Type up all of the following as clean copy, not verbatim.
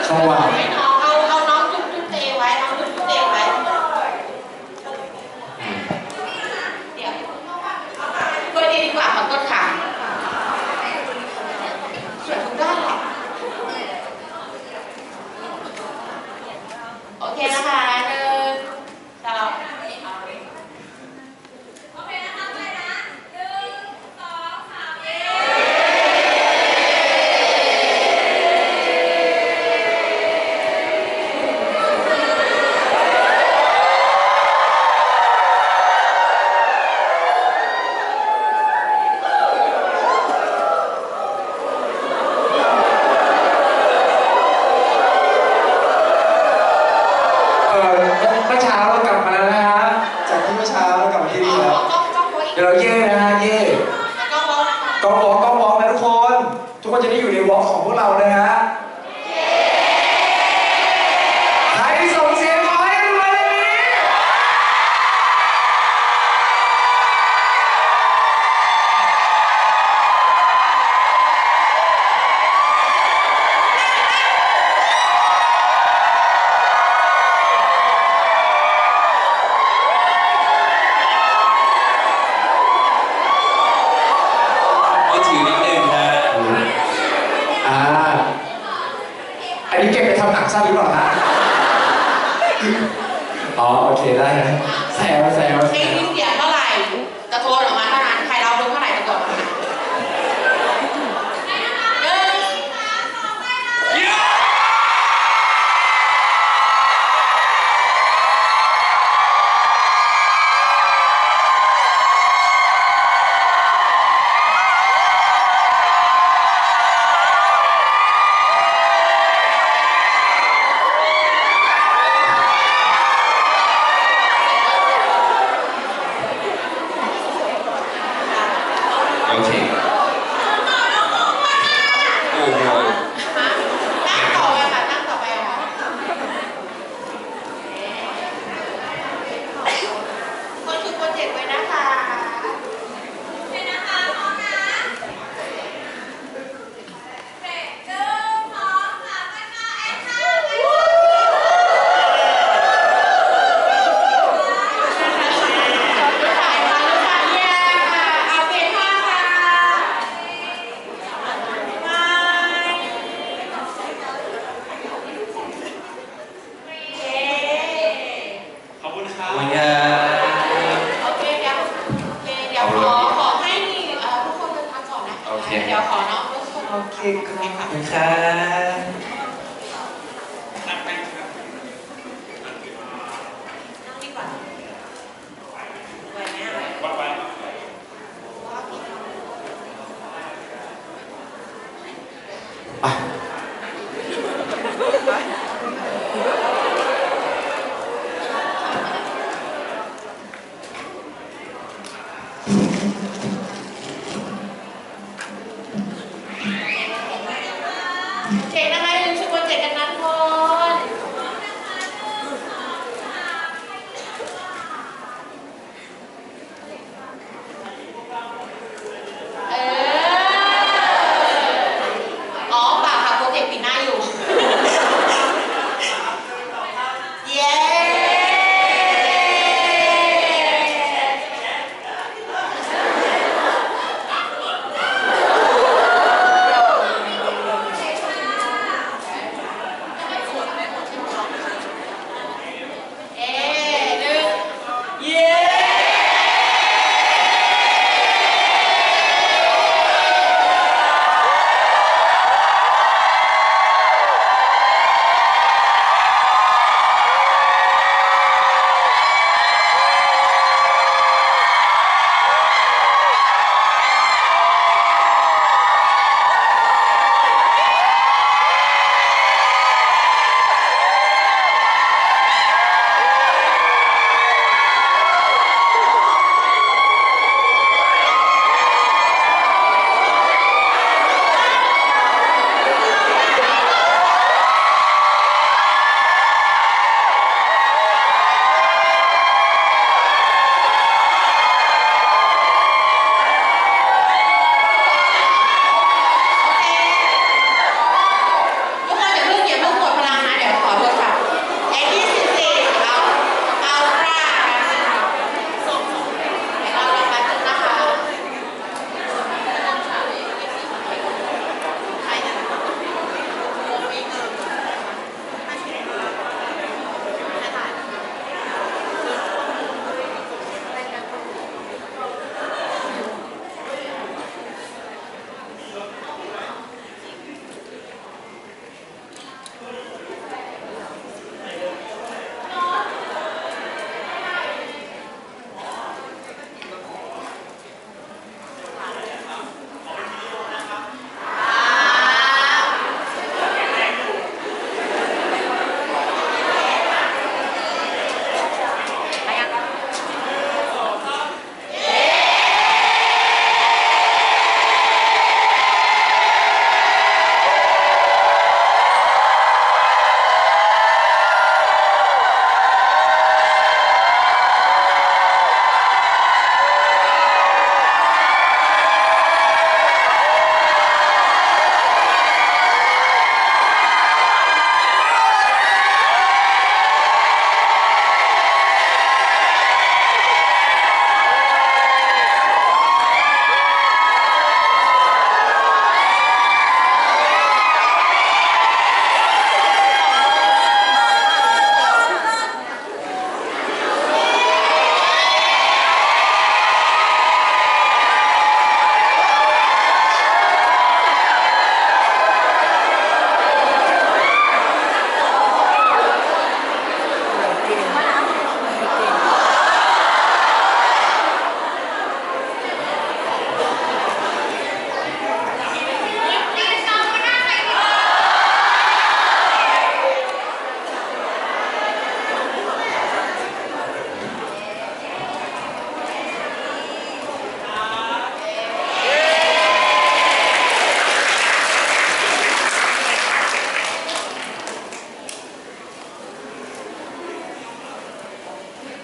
จังหวะให้น้องเอาน้องจุ๊บเตะไว้น้องจุ๊บเตะไว้เดี๋ยวช่วยดีกว่าขอโทษค่ะสวยทุกด้านแหละโอเคนะคะ1 2 เมื่อเช้าเรากลับมาแล้วนะฮะจากที่เมื่อเช้าเรากลับมาที่นี่แล้วเดี๋ยวเราเย่นะฮะเย่กองวอล์กนะทุกคนจะได้อยู่ในวอล์กของพวกเรานะฮะใครส่งเสียงขอให้ดูเลยนี้อันนี้เก็บไปทำหนังสั้นหรือเปล่าฮะอ๋อโอเคได้นะแซวเพลงนี้เสียงเท่าไหร่ตะโกนออกมาเท่านั้นใครเราดูเท่าไหร่ตะโกนออกมาโอเคโอ้โหนั่งต่อไปค่ะนั่งต่อไปค่ะคนคือโปรเจกต์ไว้นะคะโอเคนะคะพร้อมนะเบรก1 2 3ไปค่ะแอคชั่นไปค่ะขอให้ทุกคนเดินทางก่อนนะคะเดี๋ยวขอน้องทุกคนโอเคครับนั่งดีกว่าไหวไหมวัดไปเก่ง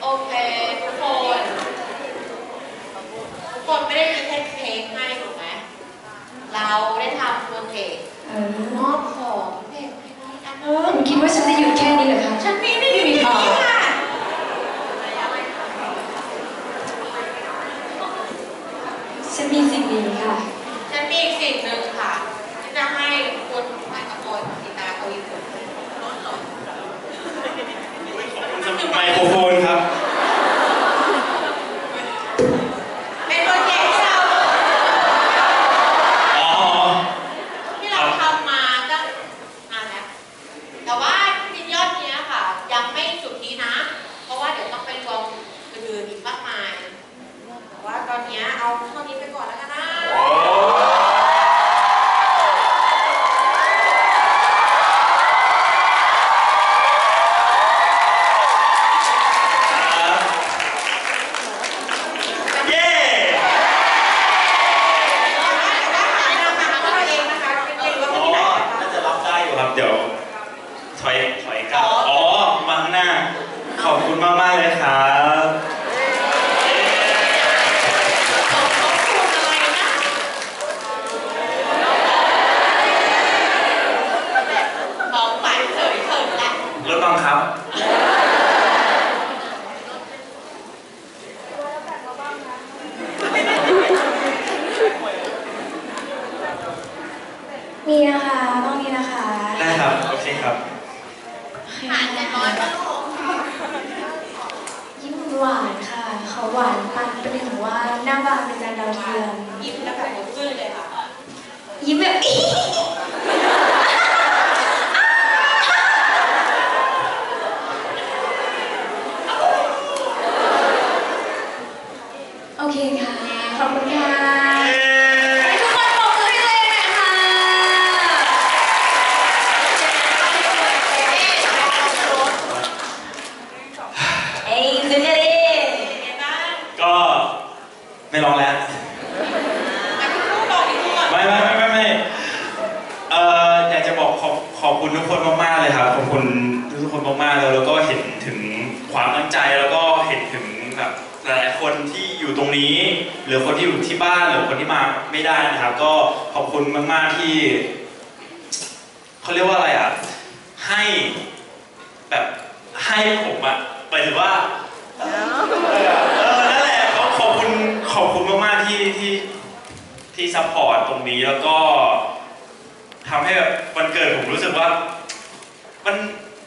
โอเคทุกคนไม่ได้มีแค่เค้กให้ถูกไหมเราได้ทำโปรเจกต์มอบของเด็กให้น้อยอันนึงคุณคิดว่าฉันจะหยุดแค่นี้เหรอคะฉันมีไม่มีค่ะฉันมีสิ่งนี้ค่ะฉันมีอีกสิ่งหนึ่งค่ะที่จะให้คุณฝ่ายขโมยกีตาร์เขาอีกคนไมโครโฟนครับเป็นโปรเจกต์อ๋อที่เราทำมาตั้งนานแล้วแต่ว่าชิ้นยอดนี้ค่ะยังไม่สุดนี้นะเพราะว่าเดี๋ยวต้องไปรวมอื่นๆอีกมากมายแต่ว่าตอนนี้เอาเท่านี้ไปก่อนแล้วกันนะเดี๋ยวถอยกลับอ๋อมาข้างหน้าขอบคุณมากๆเลยครับของฝันเฉยๆแหละรถบังคับมีนะคะต้องมีนะคะได้ครับ โอเคครับหานจะน้อยก็ลูกยิ้มหวานค่ะ เขาหวานปันเป็นถึงว่าหน้าบานเป็นจานดาวเทียมยิ้มแล้วแบบหมดชื่อเลยค่ะยิ้มแบบ โอเคค่ะ ขอบคุณค่ะให้ทุกคนปรบมือให้ตัวเองหน่อยค่ะเอ้ยเจเจเด้ก็ไม่ร้องแล้ว ไม่อยากจะบอกขอบคุณทุกคนมากๆเลยครับขอบคุณทุกคนมากๆแล้วก็เห็นถึงความตั้งใจแล้วก็เห็นถึงแบบหลายๆคนที่อยู่ตรงนี้หรือคนที่อยู่ที่บ้านหรือคนที่มาไม่ได้นะครับก็ขอบคุณมากๆที่เขาเรียกว่าอะไรอ่ะให้แบบให้ผมอ่ะหมายถึงว่านั่นแหละก็ขอบคุณมากๆที่ซัพพอร์ตตรงนี้แล้วก็ทำให้แบบวันเกิดผมรู้สึกว่ามัน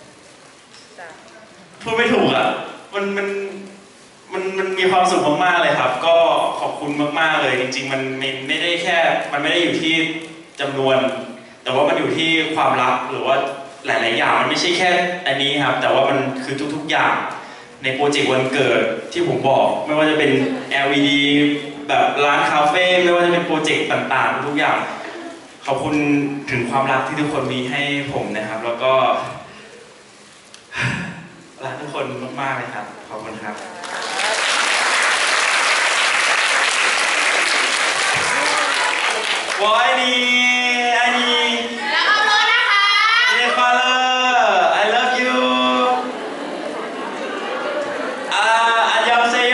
พูดไม่ถูกอ่ะมันมีความสุขมากๆเลยครับก็ขอบคุณมากๆเลยจริงๆมันไม่ได้แค่มันไม่ได้อยู่ที่จำนวนแต่ว่ามันอยู่ที่ความรักหรือว่าหลายๆอย่างมันไม่ใช่แค่อันนี้ครับแต่ว่ามันคือทุกๆอย่างในโปรเจกต์วันเกิดที่ผมบอกไม่ว่าจะเป็น LED แบบร้านคาเฟ่ไม่ว่าจะเป็นโปรเจกต์ต่างๆทุกอย่างขอบคุณถึงความรักที่ทุกคนมีให้ผมนะครับแล้วก็รักทุกคนมากๆเลยครับขอบคุณครับ我爱你爱你แล้วเอารถนะคะ新年快乐 I love you 안녕하세요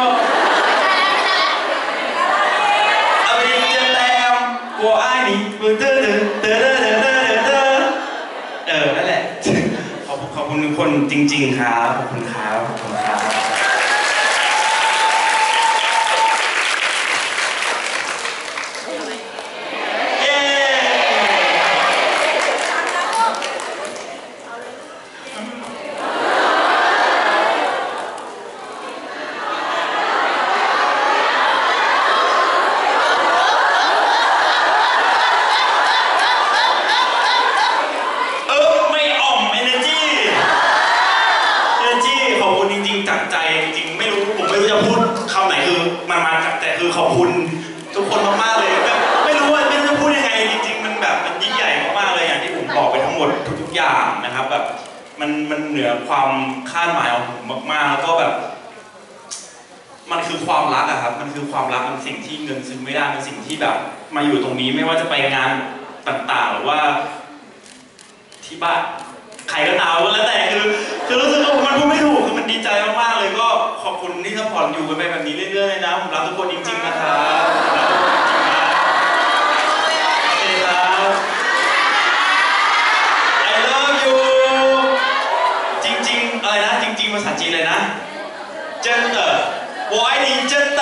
อเมริกาแตม我爱你นั่นแหละขอบคุณทุกคนจริงๆครับขอบคุณครับขอบคุณครับไม่อ่อม energy ขอบคุณจริงๆจากใจจริงๆผมไม่รู้จะพูดคำไหนคือมันมาจากแต่คือขอบคุณทุกคนมากๆเลยแบบไม่รู้จะพูดยังไงจริงๆมันแบบมันยิ่งใหญ่มากๆเลยอย่างที่ผมบอกไปทั้งหมดทุกๆอย่างนะครับแบบมันเหนือความคาดหมายของผมมากๆแล้วก็แบบมันคือความรักอะครับมันคือความรักมันสิ่งที่เงินซื้อไม่ได้เป็นสิ่งที่แบบมาอยู่ตรงนี้ไม่ว่าจะไปงานต่างๆหรือว่าที่บ้านใครก็ตามก็แล้วแต่คือคือรู้สึกว่ามันพูดไม่ถูกคือมันดีใจมากๆเลยก็ขอบคุณที่ซัพพอร์ตอยู่กันไปแบบนี้เรื่อยๆนะผมรักทุกคนจริงๆนะครับรักทุกคนจริงๆนะโอเคครับ I love you จริงๆอะไรนะจริงๆภาษาจีนเลยนะเจิ้นเต๋อ我爱你真的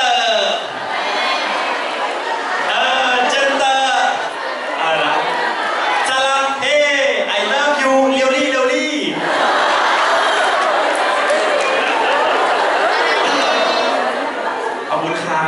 真的อะไรนะซาลาเฮ้ I love you เรียวลี่เรียวลี่ขอบคุณครับ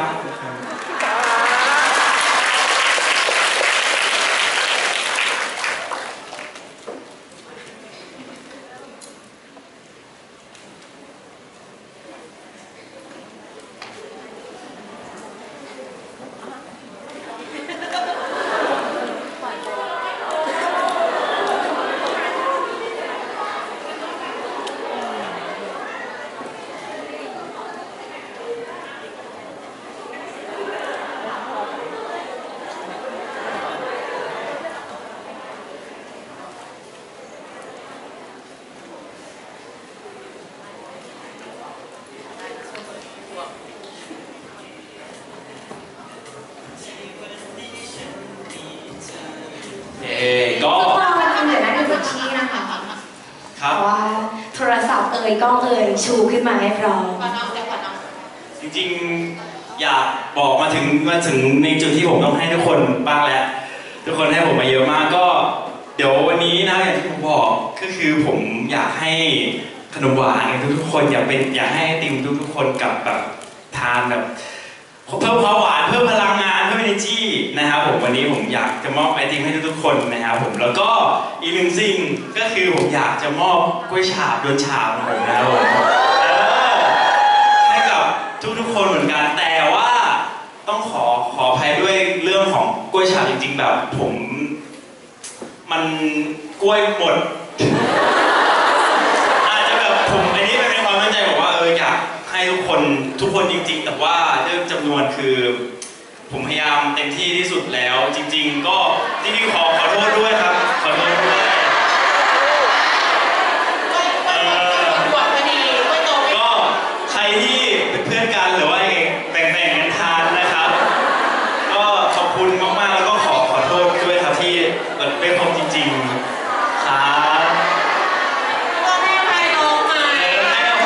ก็พวกเรามันเดี๋ยวนั่งอยู่บนที่นะคะคเพรับราะว่าโทรศัพท์กล้องชูขึ้นมาให้พร้อมขอน้องจะขอน้องจริงๆอยากบอกมาถึงในจุดที่ผมต้องให้ทุกคนบ้างแล้วทุกคนให้ผมมาเยอะมากก็เดี๋ยววันนี้นะอย่างที่ผมบอกก็คือผมอยากให้ขนมหวานทุกๆคนอยากให้ไอติมทุกๆคนกับแบบทานแบบเพิ่มความหวานเพิ่มพลังงานเพิ่ม energy นะครับผมวันนี้ผมอยากจะมอบไอติมให้ทุกๆคนนะครับผมแล้วก็อีกหนึ่งสิ่งก็คือผมอยากจะมอบกล้วยฉาบโดนฉาบของผมนะครับผมให้กับทุกๆคนเหมือนกันแต่ว่าต้องขออภัยด้วยเรื่องของกล้วยฉาบจริงๆแบบผมมันกล้วยหมด อาจจะแบบผมอันนี้เป็นความตั้งใจบอกว่าอยากให้ทุกคนจริงๆแต่ว่าเรื่องจำนวนคือผมพยายามเต็มที่ที่สุดแล้วจริงๆก็จริงๆขอโทษด้วยครับขอโทษด้วยก็ใครที่เป็นเพื่อนกันหรือว่าแบ่งกันทานนะครับก็ขอบคุณมากๆแล้วก็ขอโทษด้วยครับที่ไม่พบจริงๆครับก็ให้อภัยน้องไหมให้น้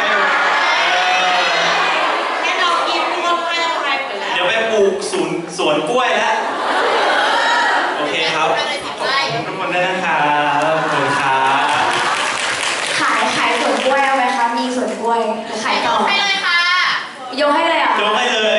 องกินทุกคนให้อภัยหมดแล้วเดี๋ยวไปปลูกสวนกล้วยแล้วโอเคครับขอบคุณทุกคนด้วยนะครับขอบคุณครับขายสวนกล้วยเอาไหมคะมีสวนกล้วยขายต่อให้เลยค่ะยกให้เลยเหรอ่ะยกให้เลย